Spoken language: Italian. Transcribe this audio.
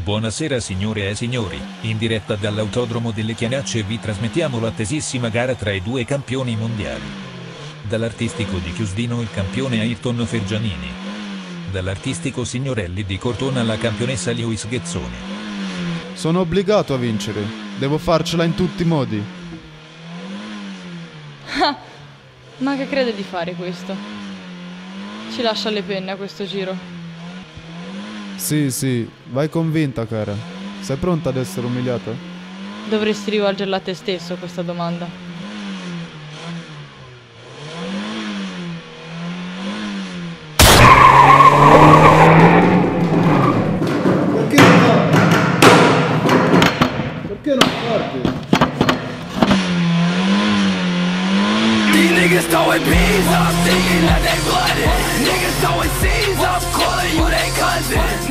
Buonasera signore e signori, in diretta dall'Autodromo delle Chianacce vi trasmettiamo l'attesissima gara tra i due campioni mondiali. Dall'artistico di Chiusdino il campione Ayrton Fergianini. Dall'artistico Signorelli di Cortona la campionessa Lewis Ghezzoni. Sono obbligato a vincere, devo farcela in tutti i modi. Ma che crede di fare questo? Ci lascia le penne a questo giro. Sì, vai convinta cara. Sei pronta ad essere umiliata? Dovresti rivolgerla a te stesso questa domanda. Perché non parti? Perché non parti? These niggas throwing bees up, thinking that they blooded. Niggas throwing seeds up, calling you they cousin.